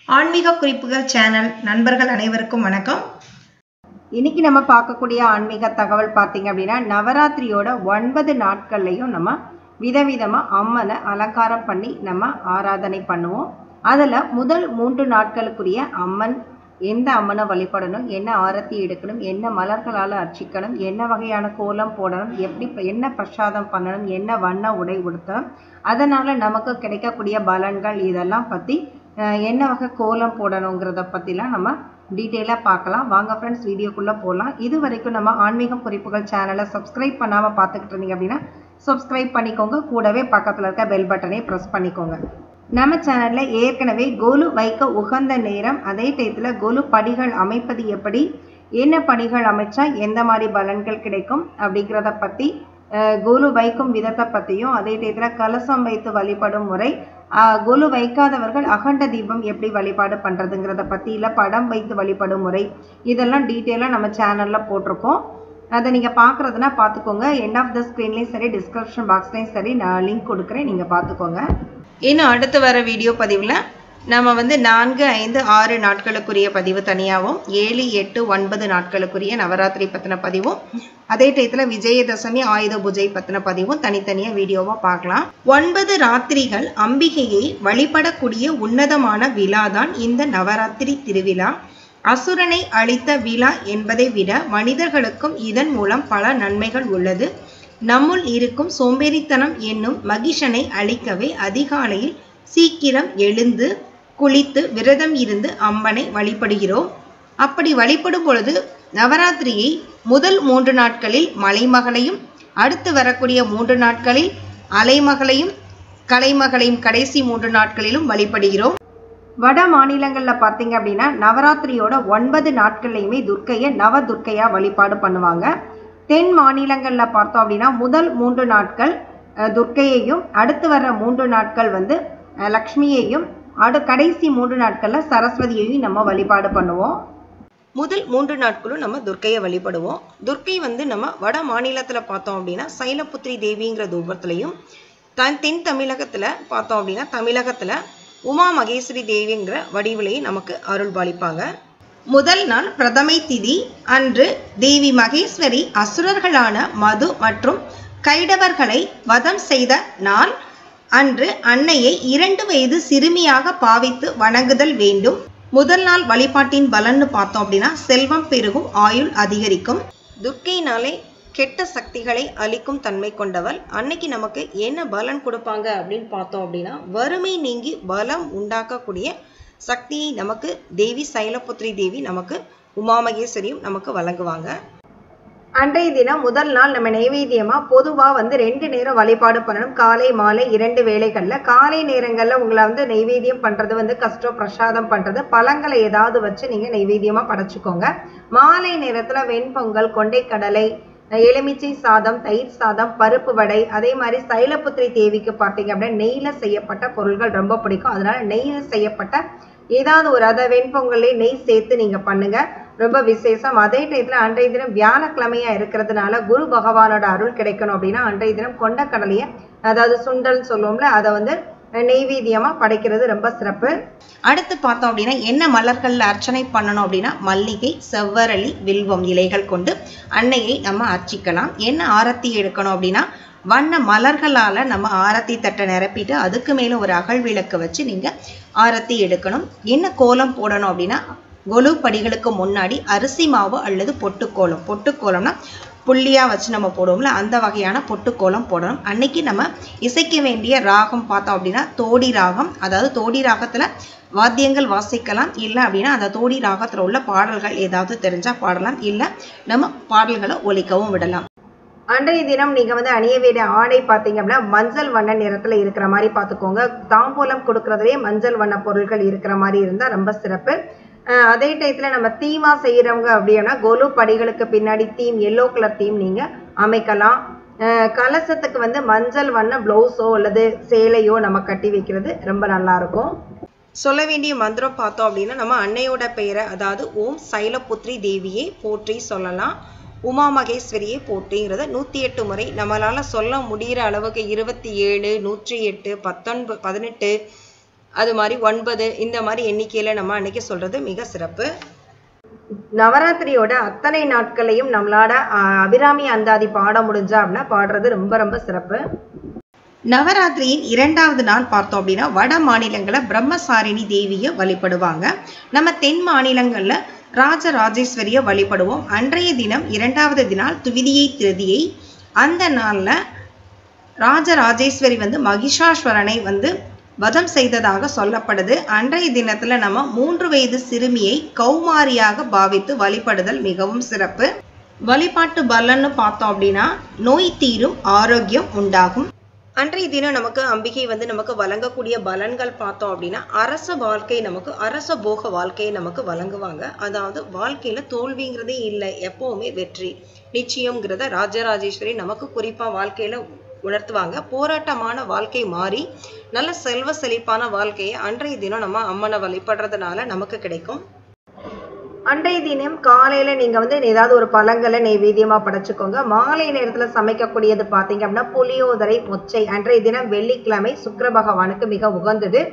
ஆன்மீக குறிப்புகள் சேனல் நண்பர்கள் அனைவருக்கும் வணக்கம். இன்னைக்கு நம்ம பார்க்கக்கூடிய ஆன்மீக தகவல் பார்த்தீங்க அப்படின்னா, நவராத்திரியோட 9 நாட்கள்லையும் நம்ம விதவிதமாக அம்மனை அலங்காரம் பண்ணி நம்ம ஆராதனை பண்ணுவோம். அதில் முதல் 3 நாட்களுக்குரிய அம்மன் எந்த அம்மனை வழிபடணும், என்ன ஆரத்தி எடுக்கணும், என்ன மலர்களால் அர்ச்சிக்கணும், என்ன வகையான கோலம் போடணும், என்ன பிரசாதம் பண்ணணும், என்ன வண்ண உடை உடுத்தணும், அதனால் நமக்கு கிடைக்கக்கூடிய பலன்கள் இதெல்லாம் பற்றி என்ன வகை கோலம் போடணுங்கிறத பற்றிலாம் நம்ம டீட்டெயிலாக பார்க்கலாம். வாங்க ஃப்ரெண்ட்ஸ், வீடியோக்குள்ளே போகலாம். இது வரைக்கும் நம்ம ஆன்மீகம் குறிப்புகள் சேனலை சப்ஸ்கிரைப் பண்ணாமல் பார்த்துக்கிட்டு இருந்தீங்க அப்படின்னா சப்ஸ்கிரைப் பண்ணிக்கோங்க. கூடவே பக்கத்தில் இருக்க பெல் பட்டனை ப்ரெஸ் பண்ணிக்கோங்க. நம்ம சேனலில் ஏற்கனவே கொலு வைக்க உகந்த நேரம், அதே டயத்தில் கொலு படிகள் அமைப்பது எப்படி, என்ன படிகள் அமைச்சா எந்த மாதிரி பலன்கள் கிடைக்கும் அப்படிங்கிறத பற்றி, கொலு வைக்கும் விதத்தை பற்றியும், அதே டயத்தில் கலசம் வைத்து வழிபடும் முறை, கொலு வைக்காதவர்கள் அகண்ட தீபம் எப்படி வழிபாடு பண்ணுறதுங்கிறத பற்றி, இல்லை படம் வைத்து வழிபடும் முறை, இதெல்லாம் டீட்டெயிலாக நம்ம சேனலில் போட்டிருக்கோம். அதை நீங்கள் பார்க்குறதுனா பார்த்துக்கோங்க. எண்ட் ஆஃப் த ஸ்க்ரீன்லேயும் சரி, டிஸ்கிரிப்ஷன் பாக்ஸ்லேயும் சரி நான் லிங்க் கொடுக்குறேன், நீங்கள் பார்த்துக்கோங்க. இன்னும் அடுத்து வர வீடியோ பதிவில் நம்ம 4, 5, 6 நாட்களுக்குரிய பதிவு தனியாகவும், 7, 8, 9 நாட்களுக்குரிய நவராத்திரி பற்றின பதிவும், அதே டயத்தில் விஜயதசமி ஆயுத பூஜை பற்றின பதிவும் தனித்தனியாக வீடியோவாக பார்க்கலாம். 9 ராத்திரிகள் அம்பிகையை வழிபடக்கூடிய உன்னதமான விழா தான் இந்த நவராத்திரி திருவிழா. அசுரனை அழித்த விழா என்பதை விட மனிதர்களுக்கும் இதன் மூலம் பல நன்மைகள் உள்ளது. நம்முள் இருக்கும் சோம்பேறித்தனம் என்னும் மகிஷனை அழிக்கவே அதிகாலையில் சீக்கிரம் எழுந்து குளித்து விரதம் இருந்து அம்மனை வழிபடுகிறோம். அப்படி வழிபடும் பொழுது நவராத்திரியை முதல் 3 நாட்களில் மலைமகளையும், அடுத்து வரக்கூடிய 3 நாட்களில் அலைமகளையும், கலைமகளையும் கடைசி 3 நாட்களிலும் வழிபடுகிறோம். வட மாநிலங்களில் பார்த்தீங்க அப்படின்னா நவராத்திரியோட 9 நாட்கள்லையுமே துர்க்கையை நவதுர்க்கையா வழிபாடு பண்ணுவாங்க. தென் மாநிலங்களில் பார்த்தோம் அப்படின்னா முதல் 3 நாட்கள் துர்க்கையையும், அடுத்து வர்ற 3 நாட்கள் லக்ஷ்மியையும், கடைசி 3 நாட்களில் சரஸ்வதியையும் நம்ம வழிபாடு பண்ணுவோம். முதல் 3 நாட்களும் நம்ம துர்க்கையை வழிபடுவோம். துர்க்கை நம்ம வட மாநிலத்தில் பார்த்தோம் அப்படின்னா சைலபுத்திரி தேவிங்கிற ரூபத்திலையும், தென் தமிழகத்தில் பார்த்தோம் அப்படின்னா தமிழகத்தில் உமா மகேஸ்வரி தேவிங்கிற வடிவிலையும் நமக்கு அருள் பாலிப்பாங்க. முதல் நாள் பிரதமை திதி அன்று தேவி மகேஸ்வரி அசுரர்களான மது மற்றும் கைடவர்களை வதம் செய்த நாள் அன்று அன்னையை 2 வயது சிறுமியாக பாவித்து வணங்குதல் வேண்டும். முதல் நாள் வழிபாட்டின் பலன்னு பார்த்தோம் அப்படின்னா செல்வம் பெருகும், ஆயுள் அதிகரிக்கும். துர்க்கையினாலே கெட்ட சக்திகளை அழிக்கும் தன்மை கொண்டவள். அன்னைக்கு நமக்கு என்ன பலன் கொடுப்பாங்க அப்படின்னு பார்த்தோம் அப்படின்னா, வறுமை நீங்கி பலம் உண்டாக்கக்கூடிய சக்தியை நமக்கு தேவி சைலபுத்திரி தேவி நமக்கு உமா மகேஸ்வரியும் நமக்கு வழங்குவாங்க. அன்றைய தினம் முதல் நாள் நம்ம நைவேத்தியமாக பொதுவாக 2 நேரம் வழிபாடு பண்ணணும். காலை மாலை 2 வேளைகளில். காலை நேரங்களில் உங்களை நைவேத்தியம் பண்ணுறது கஷ்டம், பிரசாதம் பண்ணுறது பழங்களை ஏதாவது வச்சு நீங்கள் நைவேத்தியமாக படைச்சிக்கோங்க. மாலை நேரத்தில் வெண்பொங்கல், கொண்டைக்கடலை, எலுமிச்சை சாதம், தயிர் சாதம், பருப்பு வடை, அதே மாதிரி சைலபுத்திரி தேவிக்கு பார்த்தீங்க அப்படின்னா நெய்யில் செய்யப்பட்ட பொருட்கள் ரொம்ப பிடிக்கும். அதனால நெய்யில் செய்யப்பட்ட ஏதாவது ஒரு வெண்பொங்கலே நெய் சேர்த்து நீங்கள் பண்ணுங்க, ரொம்ப விசேஷம். அதே டயத்தில் அன்றைய தினம் வியாழக்கிழமையாக இருக்கிறதுனால குரு பகவானோட அருள் கிடைக்கணும் அப்படின்னா அன்றைய தினம் கொண்டக்கடலையை, அதாவது சுண்டல் சொல்லுவோம்ல, அதை நெய்வேத்தியமாக படைக்கிறது ரொம்ப சிறப்பு. அடுத்து பார்த்தோம் அப்படின்னா என்ன மலர்களில் அர்ச்சனை பண்ணணும் அப்படின்னா மல்லிகை, செவ்வரளி, வில்வம் இலைகள் கொண்டு அன்னையை நம்ம அர்ச்சிக்கலாம். என்ன ஆரத்தி எடுக்கணும் அப்படின்னா வண்ண மலர்களால் நம்ம ஆரத்தி தட்டை நிரப்பிட்டு அதுக்கு மேலே ஒரு அகல் விளக்கு வச்சு நீங்கள் ஆரத்தி எடுக்கணும். என்ன கோலம் போடணும் அப்படின்னா கொலு படிகளுக்கு முன்னாடி அரிசி மாவு அல்லது பொட்டுக்கோலம், பொட்டுக்கோலம்னா புள்ளியாக வச்சு நம்ம போடுவோம்ல, அந்த வகையான பொட்டுக்கோலம் போடணும். அன்னைக்கு நம்ம இசைக்க வேண்டிய ராகம் பார்த்தோம் அப்படின்னா தோடி ராகம். அதாவது தோடி ராகத்தில் வாத்தியங்கள் வாசிக்கலாம், இல்லை அப்படின்னா அந்த தோடி ராகத்தில் உள்ள பாடல்கள் ஏதாவது தெரிஞ்சால் பாடலாம், இல்லை நம்ம பாடல்களை ஒலிக்கவும் விடலாம். அன்றைய தினம் நீங்கள் அணிய வேண்டிய ஆடை பார்த்தீங்க அப்படின்னா மஞ்சள் வண்ண நிறத்தில் இருக்கிற மாதிரி பார்த்துக்கோங்க. தாம்பூலம் கொடுக்குறதுலேயே மஞ்சள் வண்ண பொருட்கள் இருக்கிற மாதிரி இருந்தால் ரொம்ப சிறப்பு. அதே டயத்தில் நம்ம தீமா செய்கிறவங்க அப்படின்னா கொலு படிகளுக்கு பின்னாடி தீம், எல்லோ கலர் தீம் நீங்கள் அமைக்கலாம். கலசத்துக்கு மஞ்சள் வண்ண ப்ளவுஸோ அல்லது சேலையோ நம்ம கட்டி வைக்கிறது ரொம்ப நல்லாயிருக்கும். சொல்ல வேண்டிய மந்திரம் பார்த்தோம் அப்படின்னா நம்ம அன்னையோட பெயரை, அதாவது ஓம் சைலபுத்திரி தேவியை போற்றி சொல்லலாம். உமா மகேஸ்வரியை போற்றிங்கிறத 108 முறை நம்மளால் சொல்ல முடிகிற அளவுக்கு 27, 108, 19, 18 அது மாதிரி 9 இந்த மாதிரி எண்ணிக்கையில நம்ம அன்னைக்கு சொல்றது மிக சிறப்பு. நவராத்திரியோட அத்தனை நாட்களையும் நம்மளால அபிராமி அந்தாதி பாட முடிஞ்சா அப்படின்னா பாடுறது ரொம்ப ரொம்ப சிறப்பு. நவராத்திரியின் 2வது நாள் பார்த்தோம் அப்படின்னா வட மாநிலங்களில் பிரம்மசாரிணி தேவியை வழிபடுவாங்க. நம்ம தென் மாநிலங்களில் ராஜராஜேஸ்வரியை வழிபடுவோம். அன்றைய தினம் 2வது தினம் துவிதியை திருதியை. அந்த நாளில் ராஜராஜேஸ்வரி மகிஷாசுரனை வதம் செய்ததாக சொல்லப்படுது. அன்றைய தினத்துல நம்ம 3 வயது சிறுமியை கௌமாரியாக பாவித்து வழிபடுதல் மிகவும் சிறப்பு. வழிபாட்டு பலன்னு பார்த்தோம் அப்படின்னா நோய் தீரும், ஆரோக்கியம் உண்டாகும். அன்றைய தினம் நமக்கு அம்பிகை நமக்கு வழங்கக்கூடிய பலன்கள் பார்த்தோம் அப்படின்னா அரச வாழ்க்கை, நமக்கு அரச போக வாழ்க்கையை நமக்கு வழங்குவாங்க. அதாவது வாழ்க்கையில தோல்விங்கிறதே இல்லை, எப்பவுமே வெற்றி நிச்சயம்ங்கிறத ராஜராஜேஸ்வரி நமக்கு குறிப்பா வாழ்க்கையில உணர்த்துவாங்க. போராட்டமான வாழ்க்கை மாறி நல்ல செல்வ செழிப்பான வாழ்க்கையை அன்றைய தினம் நம்ம அம்மனை வழிபடுறதுனால நமக்கு கிடைக்கும். அன்றைய தினம் காலையில நீங்க ஏதாவது ஒரு பழங்களை நெய்வேத்தியமா படைச்சுக்கோங்க. மாலை நேரத்துல சமைக்கக்கூடியது பாத்தீங்க அப்படின்னா புளியோதரை, மொச்சை. அன்றைய தினம் வெள்ளிக்கிழமை சுக்கிர பகவானுக்கு மிக உகந்தது.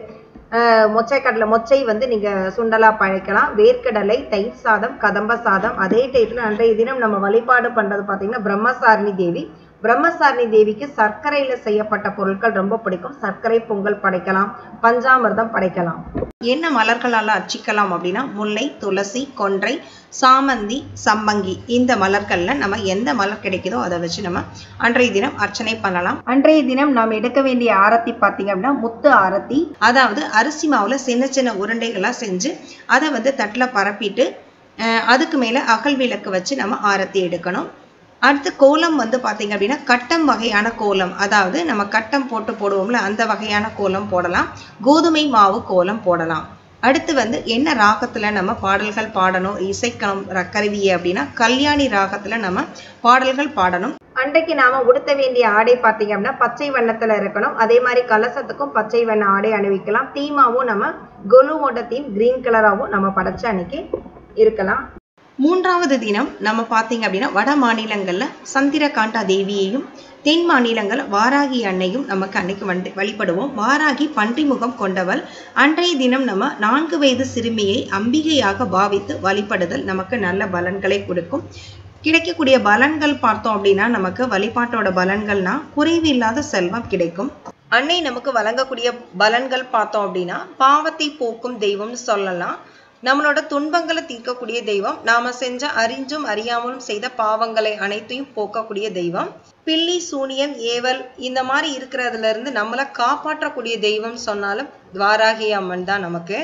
மொச்சை நீங்க சுண்டலா பழைக்கலாம். வேர்க்கடலை, தயிர் சாதம், கதம்ப சாதம். அதே டைத்துல அன்றைய தினம் நம்ம வழிபாடு பண்றது பாத்தீங்கன்னா பிரம்மசாரிணி தேவி. பிரம்மசாரிணி தேவிக்கு சர்க்கரையில செய்யப்பட்ட பொருட்கள் ரொம்ப பிடிக்கும். சர்க்கரை பொங்கல் படைக்கலாம், பஞ்சாமிர்தம் படைக்கலாம். என்ன மலர்களால் அர்ச்சிக்கலாம் அப்படின்னா முல்லை, துளசி, கொன்றை, சாமந்தி, சம்பங்கி. இந்த மலர்கள்ல நம்ம எந்த மலர் கிடைக்குதோ அதை வச்சு நம்ம அன்றைய தினம் அர்ச்சனை பண்ணலாம். அன்றைய தினம் நாம் எடுக்க வேண்டிய ஆரத்தி பார்த்தீங்க அப்படின்னா முத்து ஆரத்தி. அதாவது அரிசி மாவுல சின்ன சின்ன உருண்டைகளா செஞ்சு அதை தட்டுல பரப்பிட்டு அதுக்கு மேல அகல் விளக்கு வச்சு நம்ம ஆரத்தி எடுக்கணும். அடுத்து கோலம் பார்த்தீங்க அப்படின்னா கட்டம் வகையான கோலம், அதாவது நம்ம கட்டம் போடுவோம்ல அந்த வகையான கோலம் போடலாம். கோதுமை மாவு கோலம் போடலாம். அடுத்து என்ன ராகத்துல நம்ம பாடல்கள் பாடணும், இசைக்கணும் கருவியை அப்படின்னா கல்யாணி ராகத்துல நம்ம பாடல்கள் பாடணும். அன்றைக்கு நாம உடுத்த வேண்டிய ஆடை பார்த்தீங்க அப்படின்னா பச்சை வண்ணத்துல இருக்கணும். அதே மாதிரி கலசத்துக்கும் பச்சை வண்ண ஆடை அணிவிக்கலாம். தீமாவும் நம்ம கொலுவோட தீம் கிரீன் கலராகவும் நம்ம படைச்ச அன்னைக்கு இருக்கலாம். 3வது தினம் நம்ம பார்த்தீங்க அப்படின்னா வட மாநிலங்கள்ல சந்திரகாண்டா தேவியையும், தென் மாநிலங்கள் வாராகி அன்னையும் நமக்கு அன்னைக்கு வழிபடுவோம். வாராகி பன்றிமுகம் கொண்டவள். அன்றைய தினம் நம்ம 4 வயது சிறுமியை அம்பிகையாக பாவித்து வழிபடுதல் நமக்கு நல்ல பலன்களை கொடுக்கும். கிடைக்கக்கூடிய பலன்கள் பார்த்தோம் அப்படின்னா நமக்கு வழிபாட்டோட பலன்கள்னா குறைவு இல்லாத செல்வம் கிடைக்கும். அன்னை நமக்கு வழங்கக்கூடிய பலன்கள் பார்த்தோம் அப்படின்னா பாவத்தை போக்கும் தெய்வம்னு சொல்லலாம். நம்மளோட துன்பங்களை தீர்க்கக்கூடிய தெய்வம். நாம செஞ்ச அறிஞ்சும் அறியாமலும் செய்த பாவங்களை அனைத்தையும் போக்கக்கூடிய தெய்வம். பில்லி, சூனியம், ஏவல் இந்த மாதிரி இருக்கிறதுல இருந்து நம்மளை காப்பாற்றக்கூடிய தெய்வம் சொன்னாலும் வாராகி அம்மன் தான். நமக்கு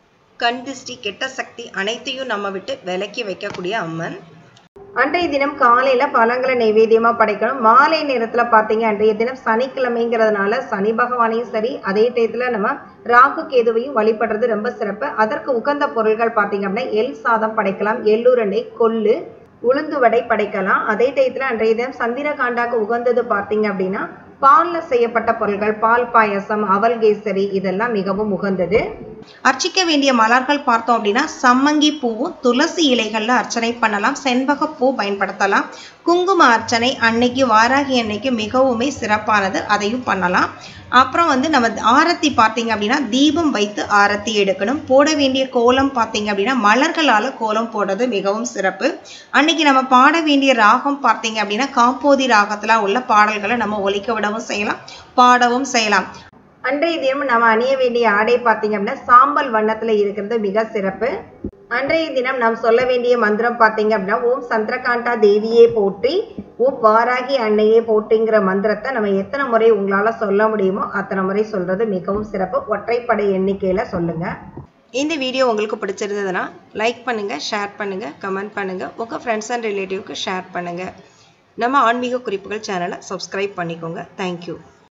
கண் திருஷ்டி, கெட்ட சக்தி அனைத்தையும் நம்ம விட்டு விலக்கி வைக்கக்கூடிய அம்மன். அன்றைய தினம் காலையில பழங்களை நைவேத்தியமா படைக்கணும். மாலை நேரத்துல பாத்தீங்க அன்றைய தினம் சனிக்கிழமைங்கிறதுனால சனி பகவானையும் சரி, அதே டயத்துல நம்ம ராகு கேதுவையும் வழிபடுறது ரொம்ப சிறப்பு. அதற்கு உகந்த பொருட்கள் பாத்தீங்க அப்படின்னா எள் சாதம் படைக்கலாம், எள்ளுருண்டை, கொள்ளு, உளுந்து வடை படைக்கலாம். அதே டயத்துல அன்றைய தினம் சந்திரகாண்டாக்கு உகந்தது பாத்தீங்க அப்படின்னா பால்ல செய்யப்பட்ட பொருட்கள், பால் பாயசம், அவல் கேசரி இதெல்லாம் மிகவும் உகந்தது. அர்ச்சிக்க வேண்டிய மலர்கள் பார்த்தோம் அப்படின்னா சம்மங்கி பூவும் துளசி இலைகள்ல அர்ச்சனை பண்ணலாம். செண்பக பூ பயன்படுத்தலாம். குங்கும அர்ச்சனை அன்னைக்கு வாராகி அன்னைக்கு மிகவுமே சிறப்பானது, அதையும் பண்ணலாம். அப்புறம் நம்ம ஆரத்தி பார்த்தீங்க அப்படின்னா தீபம் வைத்து ஆரத்தி எடுக்கணும். போட வேண்டிய கோலம் பார்த்தீங்க அப்படின்னா மலர்களால கோலம் போடுறது மிகவும் சிறப்பு. அன்னைக்கு நம்ம பாட வேண்டிய ராகம் பார்த்தீங்க அப்படின்னா காம்போதி ராகத்துல உள்ள பாடல்களை நம்ம ஒலிக்க விடவும் செய்யலாம், பாடவும் செய்யலாம். அன்றைய தினம் நம்ம அணிய வேண்டிய ஆடை பார்த்தீங்க அப்படின்னா சாம்பல் வண்ணத்துல இருக்கிறது மிக சிறப்பு. அன்றைய தினம் நாம் சொல்ல வேண்டிய மந்திரம் பார்த்தீங்க அப்படின்னா ஓம் சந்திரகாண்டா தேவியே போற்றி, ஓம் வாராகி அன்னையே போற்றிங்கிற மந்திரத்தை நம்ம எத்தனை முறை உங்களால சொல்ல முடியுமோ அத்தனை முறை சொல்றது மிகவும் சிறப்பு. ஒற்றைப்படை எண்ணிக்கையில சொல்லுங்க. இந்த வீடியோ உங்களுக்கு பிடிச்சிருந்ததுன்னா லைக் பண்ணுங்க, ஷேர் பண்ணுங்க, கமெண்ட் பண்ணுங்க, உங்க ஃப்ரெண்ட்ஸ் அண்ட் ரிலேட்டிவ்க்கு ஷேர் பண்ணுங்க. நம்ம ஆன்மீக குறிப்புகள் சேனலை சப்ஸ்கிரைப் பண்ணிக்கோங்க. தேங்க்யூ.